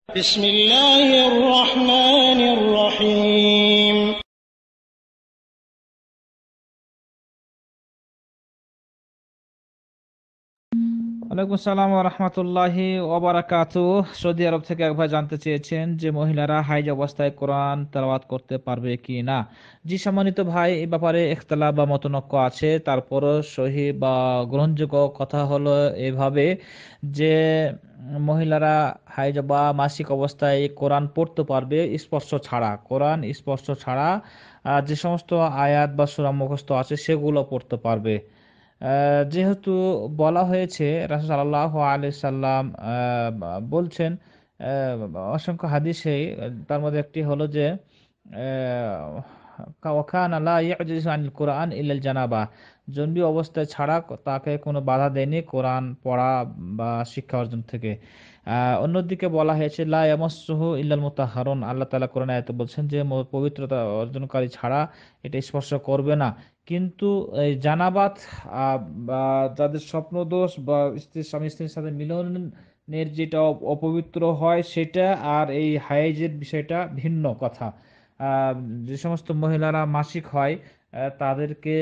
بسم الله الرحمن الرحيم ওয়ালাইকুম আসসালাম ওয়া রাহমাতুল্লাহি ওয়া বারাকাতুহু। সৌদি আরব থেকে এক ভাই জানতে চেয়েছেন যে মহিলারা হাইজ অবস্থায় কোরআন তেলাওয়াত করতে পারবে কি না। জি সম্মানিত ভাই, এই ব্যাপারে ইখতিলাফ বা মতনৈক্য আছে, তারপরও সহি বা গ্রহণযোগ্য কথা হলো এভাবে যে মহিলারা হাইজ বা মাসিক অবস্থায় কোরআন পড়তে পারবে স্পর্শ ছাড়া। কোরআন স্পর্শ ছাড়া যে সমস্ত আয়াত বা সূরা মুখস্থ আছে সেগুলো পড়তে পারবে। যেহেতু বলা হয়েছে, রাসূল সাল্লাল্লাহু আলাইহি সাল্লাম বলছেন অসংখ্য হাদিসে, তার মধ্যে একটি হলো যে ওয়াকানা লা ইয়াজিজু আনিল কোরআন ইল্লাল জানাবা, জন্বি অবস্থায় ছাড়া তাকে কোনো বাধা দেয়নি কোরআন পড়া বা শিক্ষা অর্জন থেকে। অন্যদিকে বলা হয়েছে লা ইয়ামাসসুহু ইল্লাল মুতাহহারুন, আল্লাহ তাআলা কোরআনে আয়াতে বলছেন যে পবিত্রতা অর্জনকারী ছাড়া এটা স্পর্শ করবে না। কিন্তু এই জানাবাত বা যাদের স্বপ্নদোষ বা স্বামী স্ত্রীর সাথে মিলনের যেটা অপবিত্র হয় সেটা, আর এই হায়েজের বিষয়টা ভিন্ন কথা। আহ, যে সমস্ত মহিলারা মাসিক হয় তাদেরকে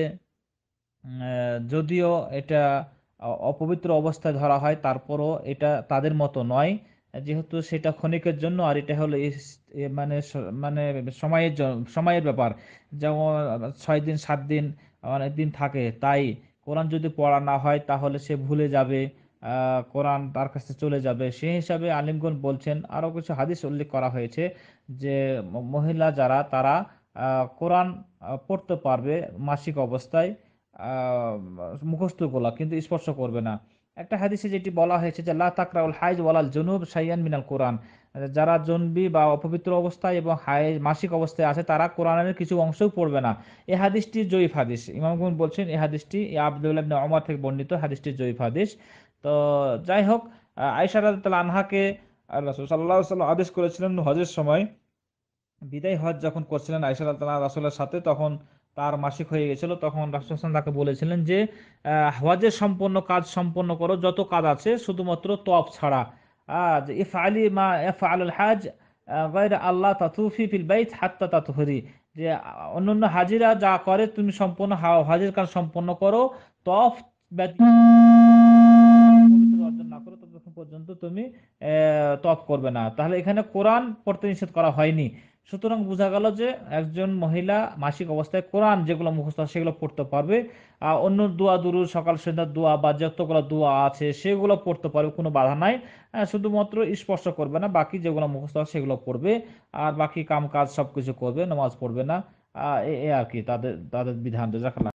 যদিও এটা অপবিত্র অবস্থায় ধরা হয়, তারপরও এটা তাদের মতো নয়, যেহেতু সেটা ক্ষণিকের জন্য, আর এটা হলো মানে মানে সময়ের ব্যাপার। যেমন 6 দিন 7 দিন অনেক দিন থাকে, তাই কোরআন যদি পড়া না হয় তাহলে সে ভুলে যাবে, কোরআন তার কাছে চলে যাবে। সেই হিসাবে আলিমগণ বলছেন, আরো কিছু হাদিস উল্লেখ করা হয়েছে যে মহিলা যারা তারা কোরআন পড়তে পারবে মাসিক অবস্থায়, আহ মুখস্থগুলা কিন্তু স্পর্শ করবে না। একটা হাদিসে যেটি বলা হয়েছে যে লা তাকরাউল হাইজ ওয়ালাল জুনুব শাইয়ান মিনাল কোরআন, যারা জনবি বা অপবিত্র অবস্থায় এবং হাইজ মাসিক অবস্থায় আছে তারা কোরআনের কিছু অংশও পড়বে না। এই হাদিসটি জয়ীফ হাদিস। ইমামগণ বলছেন এই হাদিসটি আব্দুল্লাহ ইবনে ওমর থেকে বর্ণিত, হাদিসটি জয়ীফ হাদিস। তো যাই হোক, আয়েশা রাদিয়াল্লাহু আনহাকে রাসূল সাল্লাল্লাহু আলাইহি ওয়াসাল্লাম আদেশ করেছিলেন হজের সময়, বিদায় হজ যখন করছিলেন আয়েশা রাদিয়াল্লাহু রাসূলের সাথে, তখন তার মাসিক হয়ে গেছিল। তখন রাসূল সাল্লাল্লাহু আলাইহি ওয়াসাল্লাম তাকে বলেছিলেন যে হজের সম্পূর্ণ কাজ সম্পন্ন করো, যত কাজ আছে শুধুমাত্র তওয়াফ ছাড়া। যে ইফআলি মা ইফআলুল হাজ গায়রা আল্লাহ তাতুফি ফিল বাইত হাত্তা তাতহুরি, যে অন্যান্য হাজিরা যা করে তুমি সম্পূর্ণ হজের কাজ সম্পন্ন করো, তওয়াফ ব্যতীত পবিত্রতা অর্জন না করো ততক্ষণ পর্যন্ত তুমি তওয়াফ করবে না। তাহলে এখানে কোরআন পড়তে নিষেধ করা হয়নি। সুতরাং বোঝা গেল যে একজন মহিলা মাসিক অবস্থায় কোরআন যেগুলো মুখস্থ আছে সেগুলো পড়তে পারবে। অন্য দোয়া দুরুদ, সকাল সন্ধ্যার দোয়া বা যতগুলো দোয়া আছে সেগুলো পড়তে পারবে, কোনো বাধা নাই। শুধুমাত্র স্পর্শ করবে না, বাকি যেগুলো মুখস্থ আছে সেগুলো পড়বে। আর বাকি কাম কাজ সবকিছু করবে, নামাজ পড়বে না। এ এ আর কি তাদের তাদের বিধান। জাযাকাল্লাহ।